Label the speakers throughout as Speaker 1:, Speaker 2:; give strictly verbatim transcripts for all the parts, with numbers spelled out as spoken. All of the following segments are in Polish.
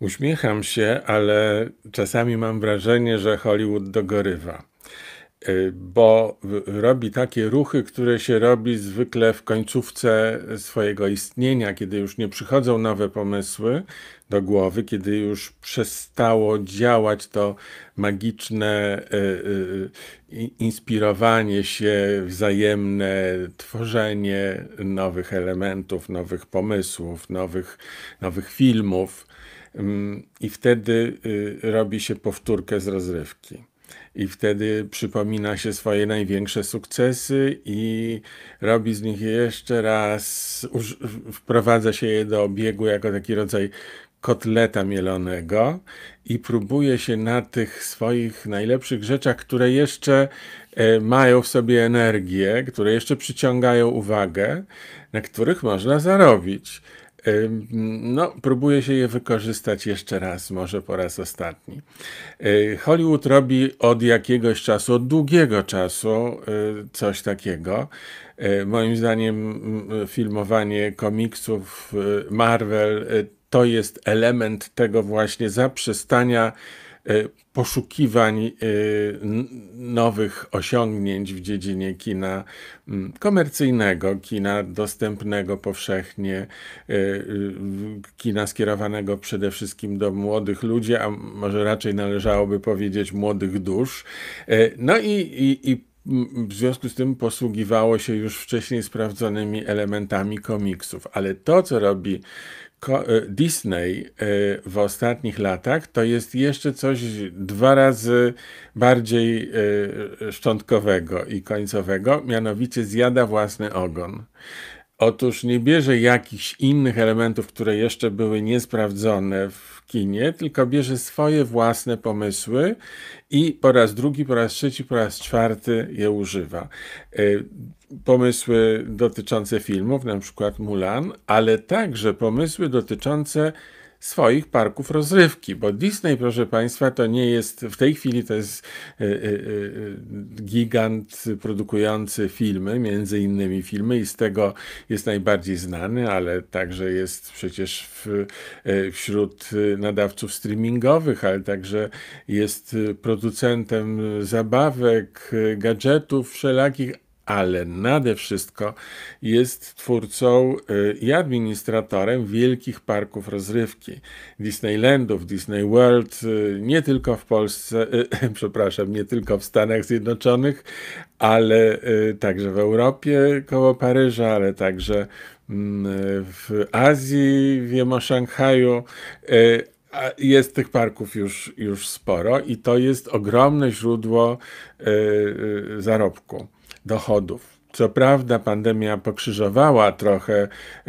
Speaker 1: Uśmiecham się, ale czasami mam wrażenie, że Hollywood dogorywa, y, bo w- robi takie ruchy, które się robi zwykle w końcówce swojego istnienia, kiedy już nie przychodzą nowe pomysły do głowy, kiedy już przestało działać to magiczne y, y, i- inspirowanie się, wzajemne tworzenie nowych elementów, nowych pomysłów, nowych, nowych filmów. Ym, I wtedy y, robi się powtórkę z rozrywki. I wtedy przypomina się swoje największe sukcesy i robi z nich jeszcze raz, uż, wprowadza się je do obiegu jako taki rodzaj kotleta mielonego i próbuje się na tych swoich najlepszych rzeczach, które jeszcze e, mają w sobie energię, które jeszcze przyciągają uwagę, na których można zarobić. Ym, No, próbuje się je wykorzystać jeszcze raz, może po raz ostatni. Y, Hollywood robi od jakiegoś czasu, od długiego czasu y, coś takiego. Y, Moim zdaniem mm, filmowanie komiksów y, Marvel y, to jest element tego właśnie zaprzestania y, poszukiwań y, n- nowych osiągnięć w dziedzinie kina mm, komercyjnego, kina dostępnego powszechnie, y, y, kina skierowanego przede wszystkim do młodych ludzi, a może raczej należałoby powiedzieć młodych dusz. Y, No i, i, i mm, w związku z tym posługiwało się już wcześniej sprawdzonymi elementami komiksów, ale to, co robi Ko- e, Disney e, w ostatnich latach, to jest jeszcze coś dwa razy bardziej e, szczątkowego i końcowego, mianowicie zjada własny ogon. Otóż nie bierze jakichś innych elementów, które jeszcze były niesprawdzone w kinie, tylko bierze swoje własne pomysły i po raz drugi, po raz trzeci, po raz czwarty je używa. Y, Pomysły dotyczące filmów, na przykład Mulan, ale także pomysły dotyczące swoich parków rozrywki, bo Disney, proszę Państwa, to nie jest, w tej chwili to jest y, y, y, gigant produkujący filmy, między innymi filmy i z tego jest najbardziej znany, ale także jest przecież w, y, wśród y, nadawców streamingowych, ale także jest y, producentem zabawek, y, gadżetów wszelakich, ale nade wszystko jest twórcą y, i administratorem wielkich parków rozrywki, Disneylandów, Disney World, y, nie tylko w Polsce, y, przepraszam, nie tylko w Stanach Zjednoczonych, ale y, także w Europie koło Paryża, ale także mm, w Azji, wiem o Szanghaju. y, a Jest tych parków już, już sporo i to jest ogromne źródło y, y, zarobku, dochodów. Co prawda pandemia pokrzyżowała trochę e,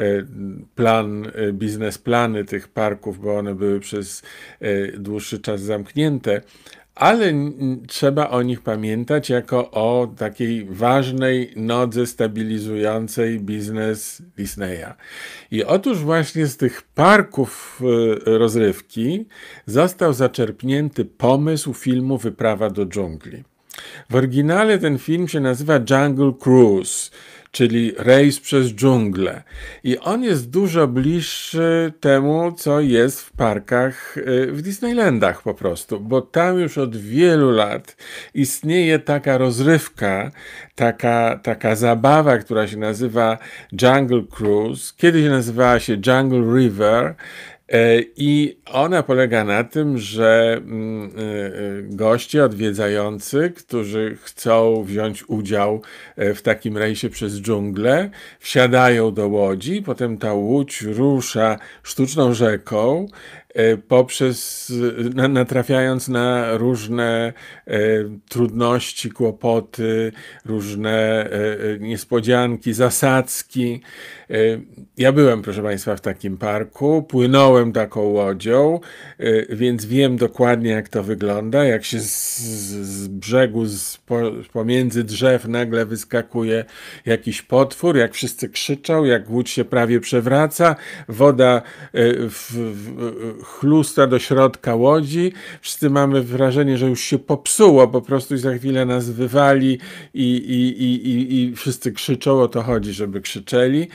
Speaker 1: plan, e, biznesplany tych parków, bo one były przez e, dłuższy czas zamknięte, ale n- trzeba o nich pamiętać jako o takiej ważnej nodze stabilizującej biznes Disneya. I otóż właśnie z tych parków e, rozrywki został zaczerpnięty pomysł filmu Wyprawa do dżungli. W oryginale ten film się nazywa Jungle Cruise, czyli rejs przez dżunglę. I on jest dużo bliższy temu, co jest w parkach y, w Disneylandach po prostu, bo tam już od wielu lat istnieje taka rozrywka, taka, taka zabawa, która się nazywa Jungle Cruise. Kiedyś nazywała się Jungle River. E, I ona polega na tym, że mm, e, e, goście odwiedzający, którzy chcą wziąć udział e, w takim rejsie przez dżunglę, wsiadają do łodzi, potem ta łódź rusza sztuczną rzeką, e, poprzez, na, natrafiając na różne e, trudności, kłopoty, różne e, e, niespodzianki, zasadzki. E, Ja byłem, proszę Państwa, w takim parku, płynąłem taką łodzią, e, więc wiem dokładnie, jak to wygląda, jak się z, z brzegu, z po, pomiędzy drzew nagle wyskakuje jakiś potwór, jak wszyscy krzyczą, jak łódź się prawie przewraca, woda e, w, w, chlusta do środka łodzi, wszyscy mamy wrażenie, że już się popsuło po prostu i za chwilę nas wywali i, i, i, i, i wszyscy krzyczą, o to chodzi, żeby krzyczeli.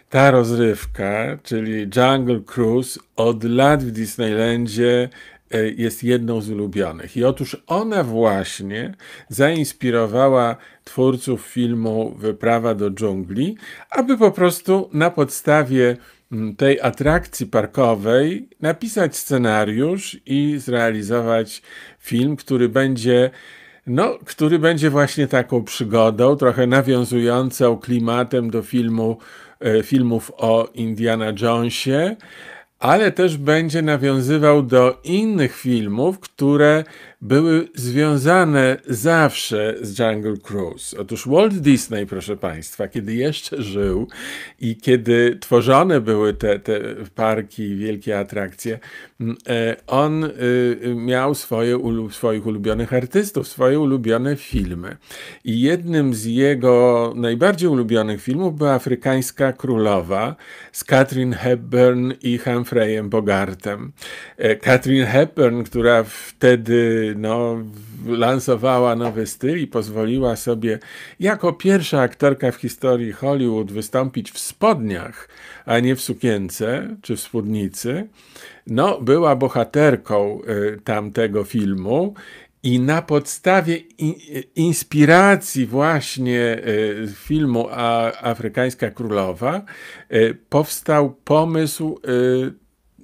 Speaker 1: ta rozrywka, czyli Jungle Cruise, od lat w Disneylandzie e, jest jedną z ulubionych. I otóż ona właśnie zainspirowała twórców filmu Wyprawa do dżungli, aby po prostu na podstawie mm, tej atrakcji parkowej napisać scenariusz i zrealizować film, który będzie no, który będzie właśnie taką przygodą, trochę nawiązującą klimatem do filmu, e, filmów o Indiana Jonesie, ale też będzie nawiązywał do innych filmów, które były związane zawsze z Jungle Cruise. Otóż Walt Disney, proszę Państwa, kiedy jeszcze żył i kiedy tworzone były te, te parki, wielkie atrakcje, m, e, on y, miał swoje, ulu- swoich ulubionych artystów, swoje ulubione filmy. I jednym z jego najbardziej ulubionych filmów była Afrykańska Królowa z Katharine Hepburn i Humphreyem Bogartem. E, Katharine Hepburn, która wtedy no, lansowała nowy styl i pozwoliła sobie jako pierwsza aktorka w historii Hollywood wystąpić w spodniach, a nie w sukience czy w spódnicy, no, była bohaterką y, tamtego filmu. I na podstawie in, inspiracji właśnie y, filmu A, Afrykańska Królowa y, powstał pomysł y,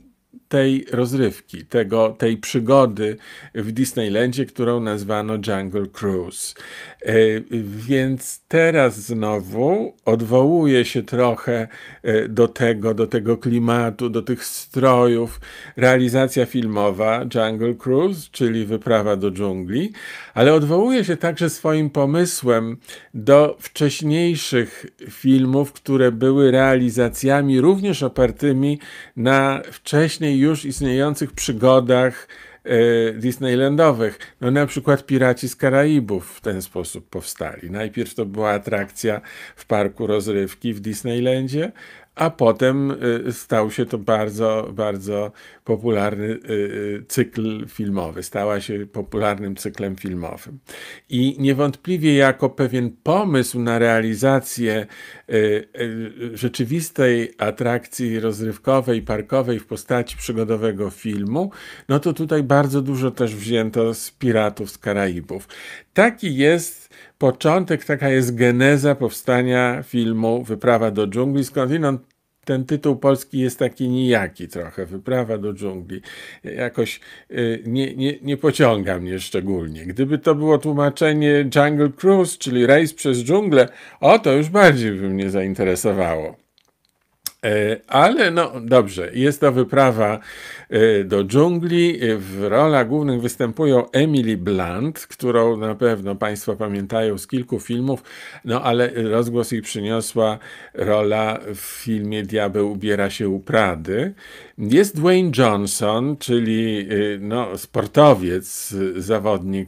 Speaker 1: tej rozrywki, tego, tej przygody w Disneylandzie, którą nazwano Jungle Cruise. E, Więc teraz znowu odwołuje się trochę e, do tego, do tego klimatu, do tych strojów. Realizacja filmowa Jungle Cruise, czyli Wyprawa do dżungli, ale odwołuje się także swoim pomysłem do wcześniejszych filmów, które były realizacjami również opartymi na wcześniej już istniejących przygodach e, Disneylandowych. No na przykład Piraci z Karaibów w ten sposób powstali. Najpierw to była atrakcja w parku rozrywki w Disneylandzie, a potem y, stał się to bardzo, bardzo popularny y, y, cykl filmowy. Stała się popularnym cyklem filmowym. I niewątpliwie jako pewien pomysł na realizację y, y, rzeczywistej atrakcji rozrywkowej, parkowej w postaci przygodowego filmu, no to tutaj bardzo dużo też wzięto z Piratów z Karaibów. Taki jest początek, taka jest geneza powstania filmu Wyprawa do dżungli, skądinąd ten tytuł polski jest taki nijaki trochę, Wyprawa do dżungli. Jakoś y, nie, nie, nie pociąga mnie szczególnie. Gdyby to było tłumaczenie Jungle Cruise, czyli rejs przez dżunglę, o, to już bardziej by mnie zainteresowało. Ale no dobrze, jest to Wyprawa do dżungli. W rolach głównych występują Emily Blunt, którą na pewno Państwo pamiętają z kilku filmów, no ale rozgłos jej przyniosła rola w filmie Diabeł ubiera się u Prady. Jest Dwayne Johnson, czyli no, sportowiec, zawodnik,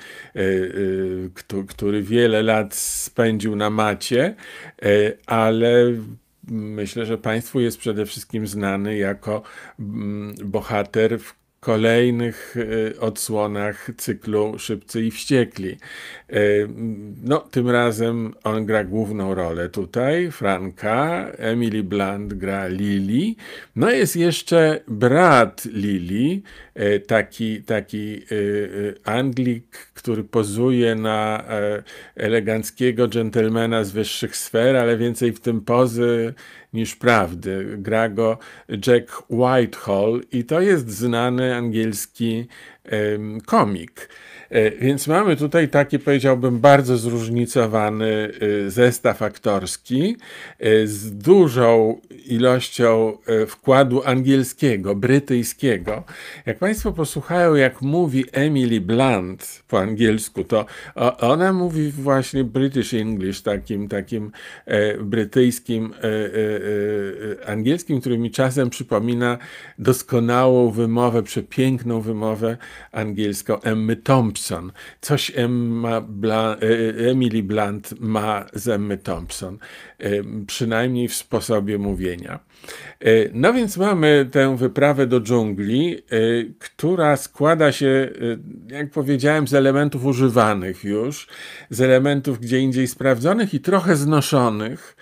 Speaker 1: który wiele lat spędził na macie, ale myślę, że Państwu jest przede wszystkim znany jako bohater w kolejnych odsłonach cyklu Szybcy i Wściekli. No, tym razem on gra główną rolę tutaj, Franka, Emily Blunt gra Lily. No jest jeszcze brat Lily, taki, taki Anglik, który pozuje na eleganckiego dżentelmena z wyższych sfer, ale więcej w tym pozy niż prawdy. Gra go Jack Whitehall i to jest znany angielski um, komik. E, więc mamy tutaj taki, powiedziałbym, bardzo zróżnicowany e, zestaw aktorski e, z dużą ilością e, wkładu angielskiego, brytyjskiego. Jak Państwo posłuchają, jak mówi Emily Blunt po angielsku, to o, ona mówi właśnie British English, takim, takim e, brytyjskim e, e, e, angielskim, który mi czasem przypomina doskonałą wymowę, przepiękną wymowę angielską Emmy Thompson. Coś Emma Bla, Emily Blunt ma z Emmy Thompson, przynajmniej w sposobie mówienia. No więc mamy tę wyprawę do dżungli, która składa się, jak powiedziałem, z elementów używanych już, z elementów gdzie indziej sprawdzonych i trochę znoszonych.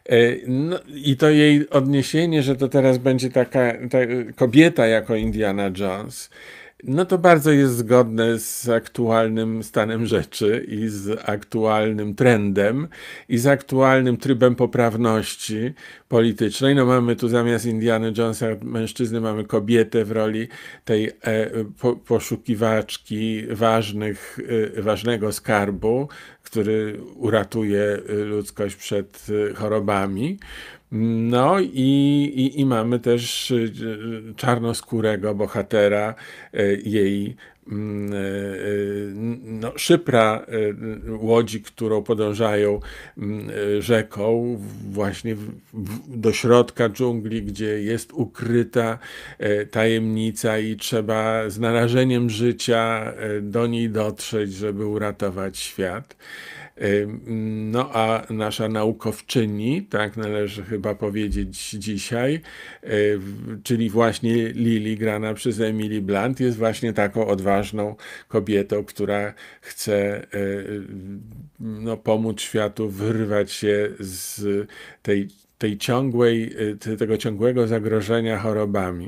Speaker 1: E, No, i to jej odniesienie, że to teraz będzie taka ta kobieta jako Indiana Jones, no to bardzo jest zgodne z aktualnym stanem rzeczy i z aktualnym trendem i z aktualnym trybem poprawności politycznej. No mamy tu zamiast Indiana Jonesa mężczyzny, mamy kobietę w roli tej e, po, poszukiwaczki ważnych, e, ważnego skarbu, który uratuje ludzkość przed chorobami. No i, i, i mamy też y, y, czarnoskórego bohatera, y, jej mm, y, y, no, szypra y, łodzi, którą podążają mm, y, rzeką właśnie w, w, do środka dżungli, gdzie jest ukryta y, tajemnica i trzeba z narażeniem życia y, do niej dotrzeć, żeby uratować świat. No a nasza naukowczyni, tak należy chyba powiedzieć dzisiaj, czyli właśnie Lily, grana przez Emily Blunt, jest właśnie taką odważną kobietą, która chce no, pomóc światu wyrwać się z tej, tej ciągłej, tego ciągłego zagrożenia chorobami.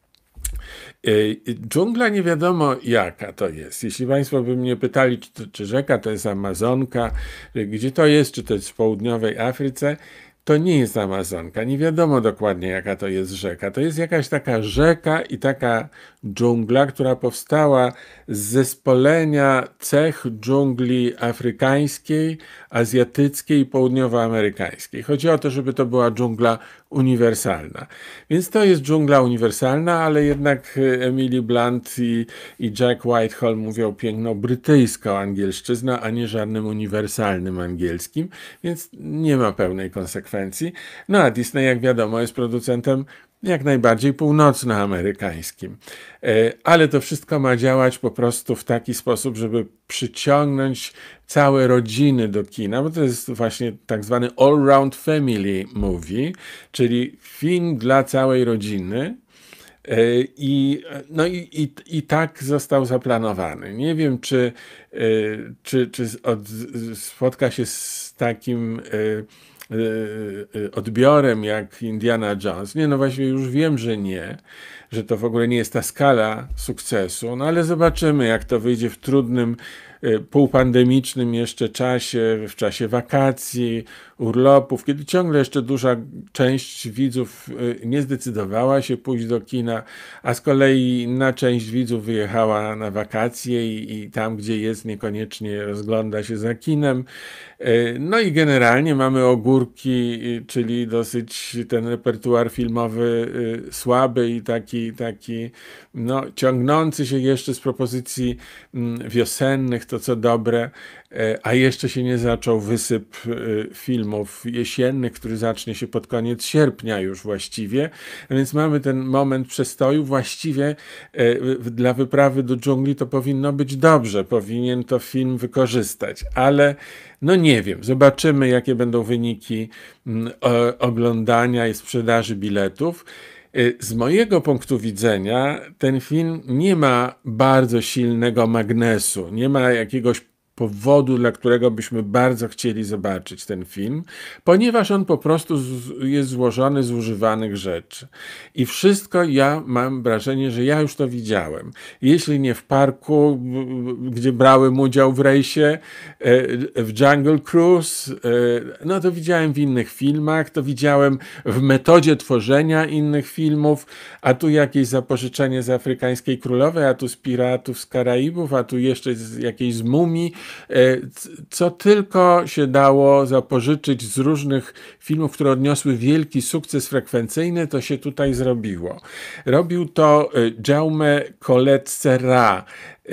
Speaker 1: Dżungla nie wiadomo jaka to jest. Jeśli Państwo by mnie pytali, czy, czy rzeka to jest Amazonka, gdzie to jest, czy to jest w południowej Afryce, to nie jest Amazonka. Nie wiadomo dokładnie jaka to jest rzeka. To jest jakaś taka rzeka i taka dżungla, która powstała z zespolenia cech dżungli afrykańskiej, azjatyckiej i południowoamerykańskiej. Chodzi o to, żeby to była dżungla uniwersalna. Więc to jest dżungla uniwersalna, ale jednak Emily Blunt i, i Jack Whitehall mówią piękną brytyjską angielszczyzną, a nie żadnym uniwersalnym angielskim, więc nie ma pełnej konsekwencji. No a Disney, jak wiadomo, jest producentem jak najbardziej północnoamerykańskim. Ale to wszystko ma działać po prostu w taki sposób, żeby przyciągnąć całe rodziny do kina, bo to jest właśnie tak zwany all-round family movie, czyli film dla całej rodziny. I, no i, i, i tak został zaplanowany. Nie wiem, czy, czy, czy od, spotka się z takim odbiorem jak Indiana Jones. Nie, no właśnie już wiem, że nie, że to w ogóle nie jest ta skala sukcesu, no ale zobaczymy, jak to wyjdzie w trudnym, półpandemicznym jeszcze czasie, w czasie wakacji, urlopów, kiedy ciągle jeszcze duża część widzów nie zdecydowała się pójść do kina, a z kolei inna część widzów wyjechała na wakacje i, i tam, gdzie jest, niekoniecznie rozgląda się za kinem. No i generalnie mamy ogórki, czyli dosyć ten repertuar filmowy słaby i taki, taki no, ciągnący się jeszcze z propozycji wiosennych, to co dobre, a jeszcze się nie zaczął wysyp filmów jesiennych, który zacznie się pod koniec sierpnia już właściwie, więc mamy ten moment przestoju. Właściwie dla wyprawy do dżungli to powinno być dobrze, powinien to film wykorzystać, ale no nie wiem, zobaczymy, jakie będą wyniki oglądania i sprzedaży biletów. Z mojego punktu widzenia ten film nie ma bardzo silnego magnesu, nie ma jakiegoś powodu, dla którego byśmy bardzo chcieli zobaczyć ten film, ponieważ on po prostu jest złożony z używanych rzeczy. I wszystko ja mam wrażenie, że ja już to widziałem. Jeśli nie w parku, gdzie brałem udział w rejsie, w Jungle Cruise, no to widziałem w innych filmach, to widziałem w metodzie tworzenia innych filmów, a tu jakieś zapożyczenie z Afrykańskiej Królowej, a tu z Piratów z Karaibów, a tu jeszcze z jakiejś z Mumii, co tylko się dało zapożyczyć z różnych filmów, które odniosły wielki sukces frekwencyjny, to się tutaj zrobiło. Robił to Jaume Collet-Serra,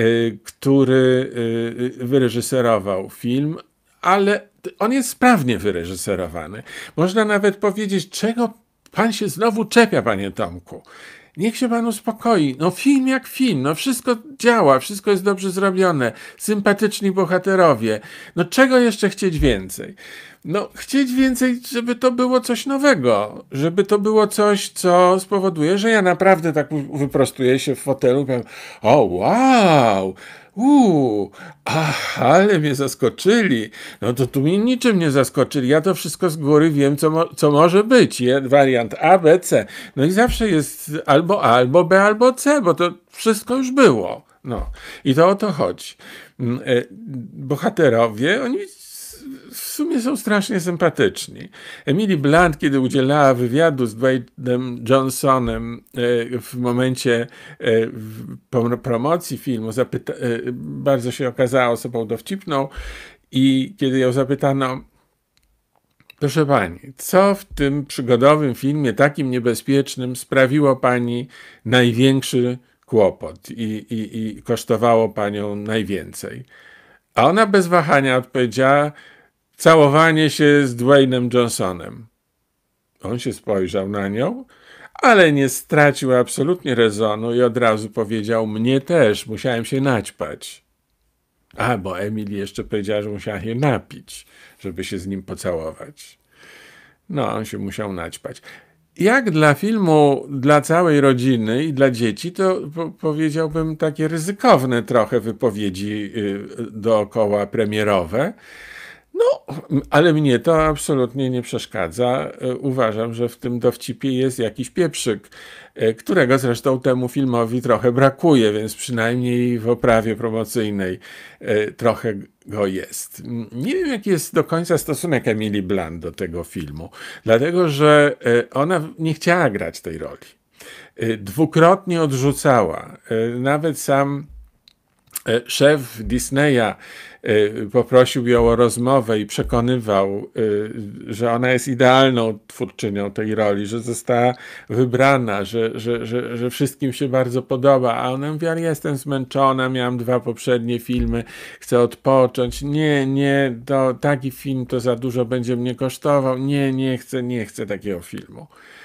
Speaker 1: który wyreżyserował film, ale on jest sprawnie wyreżyserowany. Można nawet powiedzieć, czego pan się znowu czepia, panie Tomku. Niech się pan uspokoi. No film jak film, no wszystko działa, wszystko jest dobrze zrobione, sympatyczni bohaterowie. No czego jeszcze chcieć więcej? No chcieć więcej, żeby to było coś nowego, żeby to było coś, co spowoduje, że ja naprawdę tak wyprostuję się w fotelu i powiem, o wow, Uuu, ach, ale mnie zaskoczyli. No to tu mnie niczym nie zaskoczyli. Ja to wszystko z góry wiem, co, mo co może być. Je, wariant A, B, C. No i zawsze jest albo A, albo B, albo C, bo to wszystko już było. No i to o to chodzi. Mm, e, Bohaterowie, oni w sumie są strasznie sympatyczni. Emily Blunt, kiedy udzielała wywiadu z Dwaynem Johnsonem e, w momencie e, w pom- promocji filmu, zapyta- e, bardzo się okazała osobą dowcipną i kiedy ją zapytano, proszę pani, co w tym przygodowym filmie takim niebezpiecznym sprawiło pani największy kłopot i, i, i kosztowało panią najwięcej? A ona bez wahania odpowiedziała, całowanie się z Dwaynem Johnsonem. On się spojrzał na nią, ale nie stracił absolutnie rezonu i od razu powiedział, mnie też, musiałem się naćpać. A, bo Emily jeszcze powiedziała, że musiała się napić, żeby się z nim pocałować. No, on się musiał naćpać. Jak dla filmu, dla całej rodziny i dla dzieci, to po powiedziałbym takie ryzykowne trochę wypowiedzi y, dookoła premierowe. No, ale mnie to absolutnie nie przeszkadza. Uważam, że w tym dowcipie jest jakiś pieprzyk, którego zresztą temu filmowi trochę brakuje, więc przynajmniej w oprawie promocyjnej trochę go jest. Nie wiem, jaki jest do końca stosunek Emily Blunt do tego filmu, dlatego że ona nie chciała grać tej roli. Dwukrotnie odrzucała. Nawet sam szef Disneya poprosił ją o rozmowę i przekonywał, że ona jest idealną twórczynią tej roli, że została wybrana, że, że, że, że wszystkim się bardzo podoba, a ona mówi, ale jestem zmęczona, miałam dwa poprzednie filmy, chcę odpocząć, nie, nie, to taki film to za dużo będzie mnie kosztował, nie, nie chcę, nie chcę takiego filmu.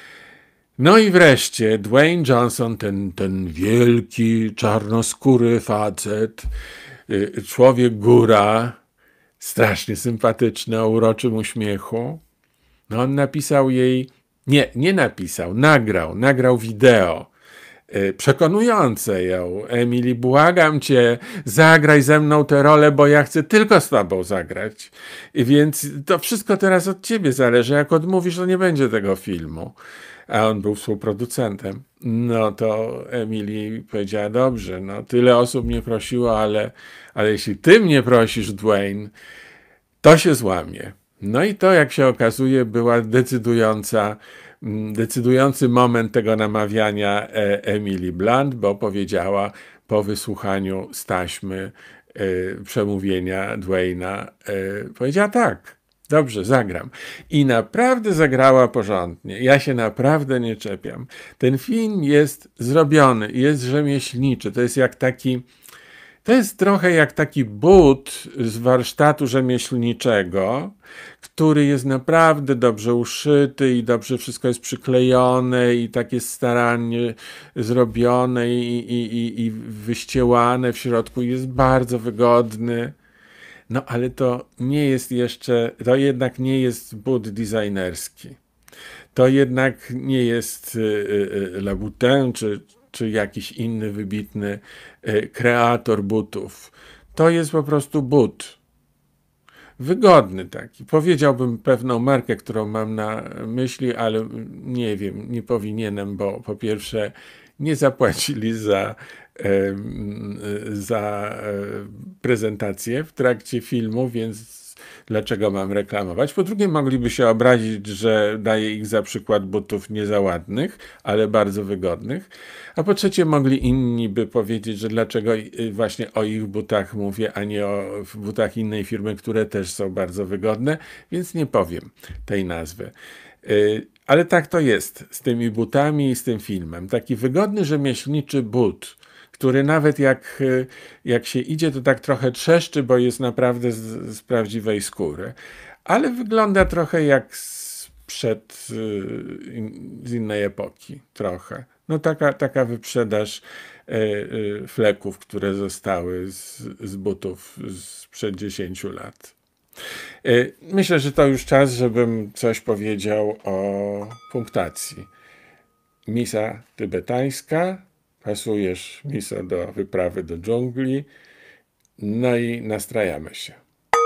Speaker 1: No i wreszcie Dwayne Johnson, ten, ten wielki, czarnoskóry facet, człowiek góra, strasznie sympatyczny, o uroczym uśmiechu. No on napisał jej, nie, nie napisał, nagrał, nagrał wideo przekonujące ją. Emily, błagam cię, zagraj ze mną tę rolę, bo ja chcę tylko z tobą zagrać. Więc to wszystko teraz od ciebie zależy. Jak odmówisz, to nie będzie tego filmu. A on był współproducentem. No to Emily powiedziała, dobrze, no tyle osób mnie prosiło, ale, ale jeśli ty mnie prosisz, Dwayne, to się złamie. No i to, jak się okazuje, była decydująca, decydujący moment tego namawiania Emily Blunt, bo powiedziała po wysłuchaniu z taśmy przemówienia Dwayna, powiedziała tak. Dobrze, zagram. I naprawdę zagrała porządnie. Ja się naprawdę nie czepiam. Ten film jest zrobiony, jest rzemieślniczy. To jest jak taki, to jest trochę jak taki but z warsztatu rzemieślniczego, który jest naprawdę dobrze uszyty i dobrze wszystko jest przyklejone i tak jest starannie zrobione i, i, i, i wyściełane w środku. Jest bardzo wygodny. No ale to nie jest jeszcze, to jednak nie jest but designerski. To jednak nie jest Louboutin czy, czy jakiś inny wybitny kreator butów. To jest po prostu but. Wygodny taki. Powiedziałbym pewną markę, którą mam na myśli, ale nie wiem, nie powinienem, bo po pierwsze nie zapłacili za, za prezentację w trakcie filmu, więc dlaczego mam reklamować? Po drugie, mogliby się obrazić, że daję ich za przykład butów nie za ładnych, ale bardzo wygodnych. A po trzecie, mogli inni by powiedzieć, że dlaczego właśnie o ich butach mówię, a nie o butach innej firmy, które też są bardzo wygodne, więc nie powiem tej nazwy. Ale tak to jest z tymi butami i z tym filmem. Taki wygodny, rzemieślniczy but, który nawet jak, jak się idzie, to tak trochę trzeszczy, bo jest naprawdę z, z prawdziwej skóry. Ale wygląda trochę jak sprzed z innej epoki. Trochę. No taka, taka wyprzedaż fleków, które zostały z, z butów sprzed dziesięciu lat. Myślę, że to już czas, żebym coś powiedział o punktacji. Misa tybetańska, pasujesz, miso, do wyprawy do dżungli No i nastrajamy się.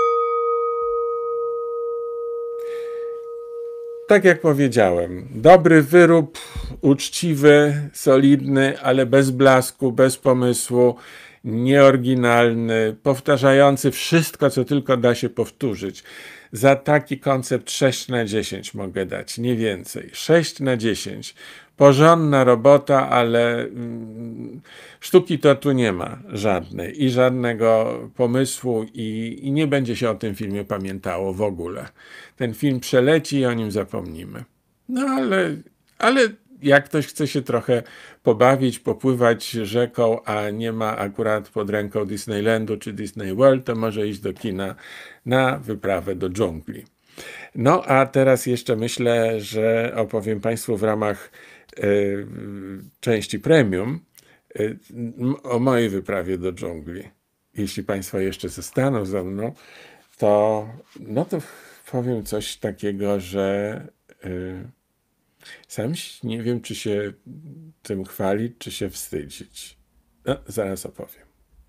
Speaker 1: Tak jak powiedziałem, dobry wyrób, uczciwy, solidny, ale bez blasku, bez pomysłu, nieoryginalny, powtarzający wszystko, co tylko da się powtórzyć. Za taki koncept sześć na dziesięć mogę dać, nie więcej. sześć na dziesięć. Porządna robota, ale mm, sztuki to tu nie ma żadnej i żadnego pomysłu i, i nie będzie się o tym filmie pamiętało w ogóle. Ten film przeleci i o nim zapomnimy. No ale, ale jak ktoś chce się trochę pobawić, popływać rzeką, a nie ma akurat pod ręką Disneylandu czy Disney World, to może iść do kina na wyprawę do dżungli. No a teraz jeszcze myślę, że opowiem Państwu w ramach y, części premium y, o mojej wyprawie do dżungli. Jeśli Państwo jeszcze zostaną ze mną, to no to powiem coś takiego, że y, sam nie wiem, czy się tym chwalić, czy się wstydzić. No, zaraz opowiem.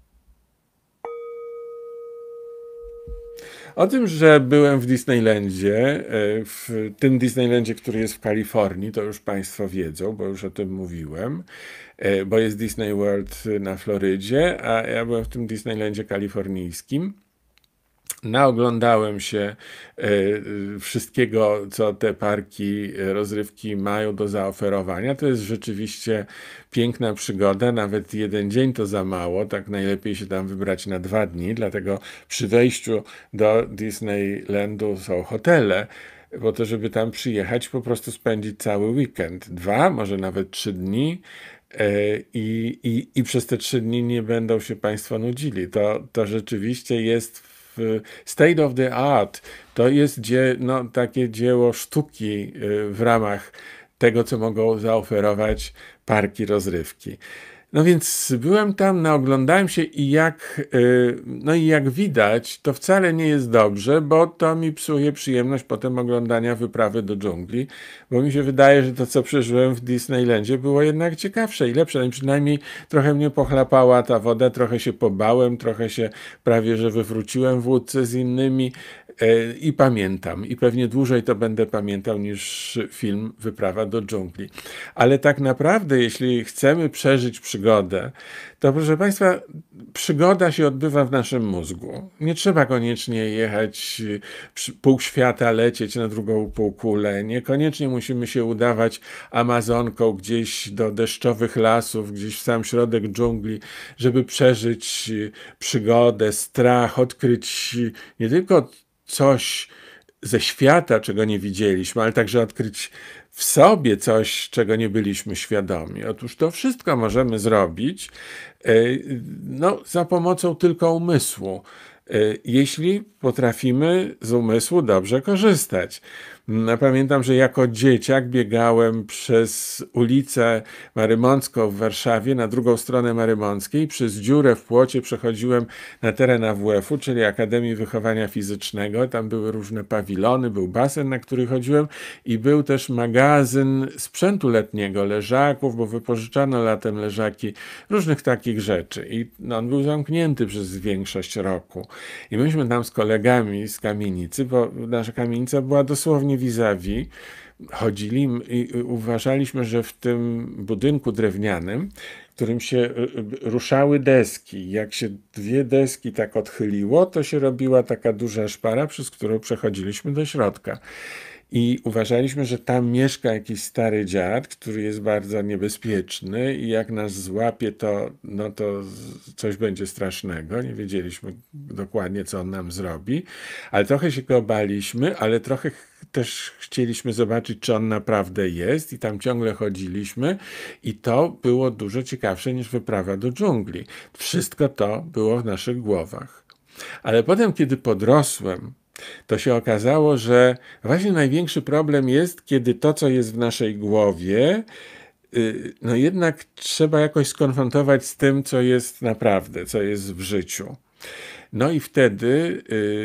Speaker 1: O tym, że byłem w Disneylandzie, w tym Disneylandzie, który jest w Kalifornii, to już Państwo wiedzą, bo już o tym mówiłem, bo jest Disney World na Florydzie, a ja byłem w tym Disneylandzie kalifornijskim. Naoglądałem się y, wszystkiego, co te parki rozrywki mają do zaoferowania. To jest rzeczywiście piękna przygoda, nawet jeden dzień to za mało, tak najlepiej się tam wybrać na dwa dni, dlatego przy wejściu do Disneylandu są hotele, po to, żeby tam przyjechać, po prostu spędzić cały weekend, dwa, może nawet trzy dni. I, i, i przez te trzy dni nie będą się Państwo nudzili. To, to rzeczywiście jest state of the art. To jest dzie, no, takie dzieło sztuki w ramach tego, co mogą zaoferować parki rozrywki. No więc byłem tam, naoglądałem się i jak, no i jak widać, to wcale nie jest dobrze, bo to mi psuje przyjemność potem oglądania wyprawy do dżungli, bo mi się wydaje, że to, co przeżyłem w Disneylandzie, było jednak ciekawsze i lepsze. Przynajmniej trochę mnie pochlapała ta woda, trochę się pobałem, trochę się prawie, że wywróciłem w łódce z innymi i pamiętam. I pewnie dłużej to będę pamiętał niż film Wyprawa do dżungli. Ale tak naprawdę, jeśli chcemy przeżyć przygodę, to proszę Państwa, przygoda się odbywa w naszym mózgu. Nie trzeba koniecznie jechać pół świata, lecieć na drugą półkulę. Niekoniecznie musimy się udawać Amazonką gdzieś do deszczowych lasów, gdzieś w sam środek dżungli, żeby przeżyć przygodę, strach, odkryć nie tylko coś ze świata, czego nie widzieliśmy, ale także odkryć w sobie coś, czego nie byliśmy świadomi. Otóż to wszystko możemy zrobić no, za pomocą tylko umysłu, jeśli potrafimy z umysłu dobrze korzystać. Pamiętam, że jako dzieciak biegałem przez ulicę Marymącką w Warszawie, na drugą stronę Marymąckiej, przez dziurę w płocie przechodziłem na teren A W F-u, czyli Akademii Wychowania Fizycznego. Tam były różne pawilony, był basen, na który chodziłem i był też magazyn sprzętu letniego, leżaków, bo wypożyczano latem leżaki, różnych takich rzeczy. I no, on był zamknięty przez większość roku. I myśmy tam z kolegami z kamienicy, bo nasza kamienica była dosłownie vis-a-vis, chodzili i uważaliśmy, że w tym budynku drewnianym, w którym się ruszały deski, jak się dwie deski tak odchyliło, to się robiła taka duża szpara, przez którą przechodziliśmy do środka. I uważaliśmy, że tam mieszka jakiś stary dziad, który jest bardzo niebezpieczny i jak nas złapie, to, no to coś będzie strasznego. Nie wiedzieliśmy dokładnie, co on nam zrobi, ale trochę się go baliśmy, ale trochę też chcieliśmy zobaczyć, czy on naprawdę jest i tam ciągle chodziliśmy i to było dużo ciekawsze niż wyprawa do dżungli. Wszystko to było w naszych głowach. Ale potem, kiedy podrosłem, to się okazało, że właśnie największy problem jest, kiedy to, co jest w naszej głowie, no jednak trzeba jakoś skonfrontować z tym, co jest naprawdę, co jest w życiu. No i wtedy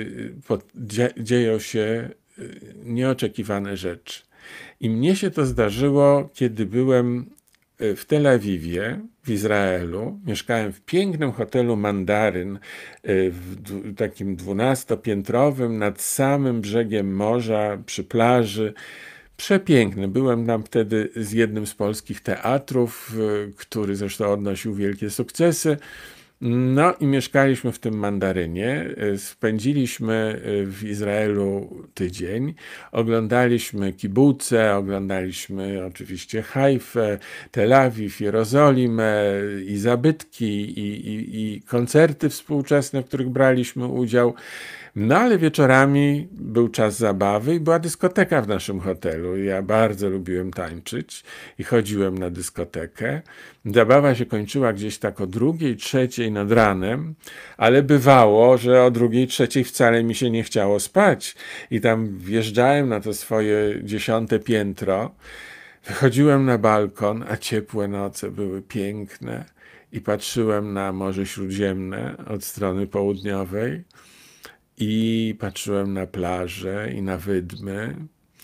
Speaker 1: dzieją się nieoczekiwane rzeczy. I mnie się to zdarzyło, kiedy byłem w Tel Awiwie, w Izraelu. Mieszkałem w pięknym hotelu Mandaryn, w takim dwunastopiętrowym, nad samym brzegiem morza, przy plaży. Przepiękny. Byłem tam wtedy z jednym z polskich teatrów, który zresztą odnosił wielkie sukcesy. No i mieszkaliśmy w tym Mandarynie. Spędziliśmy w Izraelu tydzień. Oglądaliśmy kibuce, oglądaliśmy oczywiście Hajfę, Tel Awiw, Jerozolimę i zabytki i, i, i koncerty współczesne, w których braliśmy udział. No ale wieczorami był czas zabawy i była dyskoteka w naszym hotelu. Ja bardzo lubiłem tańczyć i chodziłem na dyskotekę. Zabawa się kończyła gdzieś tak o drugiej, trzeciej nad ranem, ale bywało, że o drugiej, trzeciej wcale mi się nie chciało spać. I tam wjeżdżałem na to swoje dziesiąte piętro, wychodziłem na balkon, a ciepłe noce były piękne i patrzyłem na Morze Śródziemne od strony południowej. I patrzyłem na plażę i na wydmy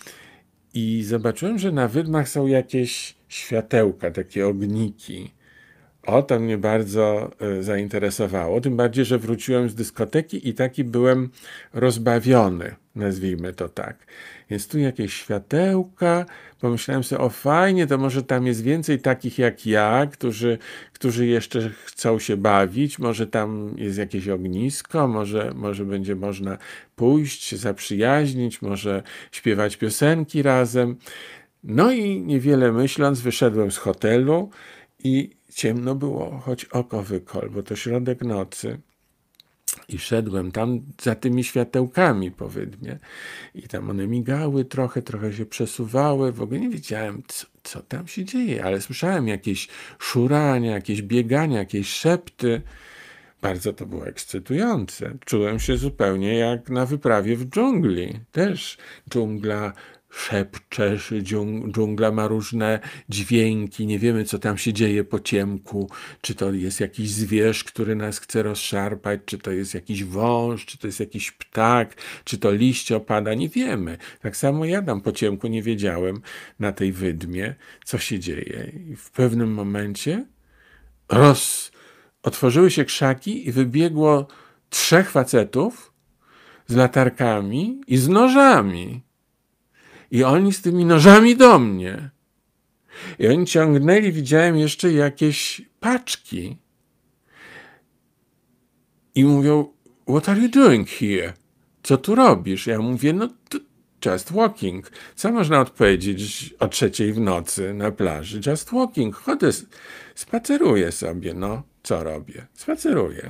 Speaker 1: i zobaczyłem, że na wydmach są jakieś światełka, takie ogniki. O, to mnie bardzo y, zainteresowało, tym bardziej, że wróciłem z dyskoteki i taki byłem rozbawiony, nazwijmy to tak. Więc tu jakieś światełka, pomyślałem sobie, o fajnie, to może tam jest więcej takich jak ja, którzy, którzy jeszcze chcą się bawić, może tam jest jakieś ognisko, może, może będzie można pójść, się zaprzyjaźnić, może śpiewać piosenki razem. No i niewiele myśląc, wyszedłem z hotelu i ciemno było, choć oko wykol, bo to środek nocy. I szedłem tam za tymi światełkami po wydmie. I tam one migały trochę, trochę się przesuwały. W ogóle nie wiedziałem, co, co tam się dzieje, ale słyszałem jakieś szurania, jakieś biegania, jakieś szepty. Bardzo to było ekscytujące. Czułem się zupełnie jak na wyprawie w dżungli. Też dżungla szepcze, dżungla ma różne dźwięki, nie wiemy, co tam się dzieje po ciemku, czy to jest jakiś zwierz, który nas chce rozszarpać, czy to jest jakiś wąż, czy to jest jakiś ptak, czy to liście opada, nie wiemy. Tak samo ja tam po ciemku nie wiedziałem na tej wydmie, co się dzieje. I w pewnym momencie roz... otworzyły się krzaki i wybiegło trzech facetów z latarkami i z nożami. I oni z tymi nożami do mnie. I oni ciągnęli, widziałem jeszcze jakieś paczki. I mówią, what are you doing here? Co tu robisz? Ja mówię, no just walking. Co można odpowiedzieć o trzeciej w nocy na plaży? Just walking. Chodzę, spaceruję sobie, no. Co robię? Spaceruję.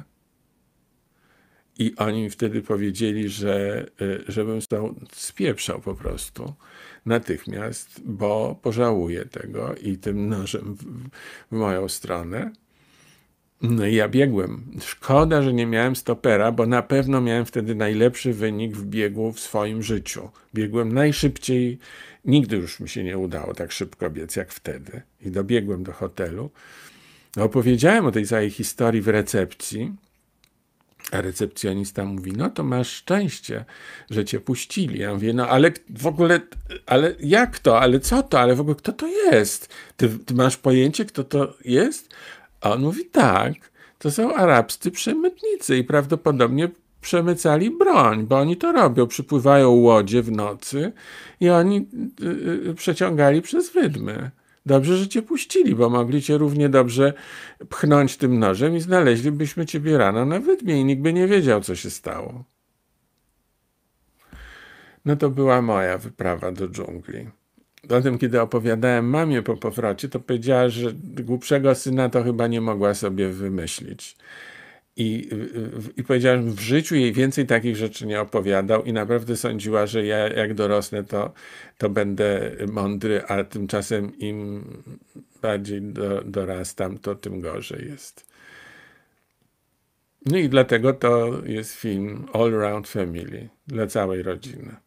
Speaker 1: I oni mi wtedy powiedzieli, że żebym stał spieprzał po prostu natychmiast, bo pożałuję tego i tym nożem w, w moją stronę. No i ja biegłem. Szkoda, że nie miałem stopera, bo na pewno miałem wtedy najlepszy wynik w biegu w swoim życiu. Biegłem najszybciej, nigdy już mi się nie udało tak szybko biec jak wtedy. I dobiegłem do hotelu. Opowiedziałem o tej całej historii w recepcji, a recepcjonista mówi, no to masz szczęście, że cię puścili. Ja mówię, no ale w ogóle, ale jak to, ale co to, ale w ogóle kto to jest? Ty, ty masz pojęcie, kto to jest? A on mówi, tak, to są arabscy przemytnicy i prawdopodobnie przemycali broń, bo oni to robią, przypływają łodzie w nocy i oni y, y, przeciągali przez wydmy. Dobrze, że cię puścili, bo mogli cię równie dobrze pchnąć tym nożem i znaleźlibyśmy ciebie rano na wydmie i nikt by nie wiedział, co się stało. No to była moja wyprawa do dżungli. Potem, kiedy opowiadałem mamie po powrocie, to powiedziała, że głupszego syna to chyba nie mogła sobie wymyślić. I, I powiedziałem, że w życiu jej więcej takich rzeczy nie opowiadał i naprawdę sądziła, że ja jak dorosnę, to, to będę mądry, a tymczasem im bardziej do, dorastam, to tym gorzej jest. No i dlatego to jest film All Around Family, dla całej rodziny.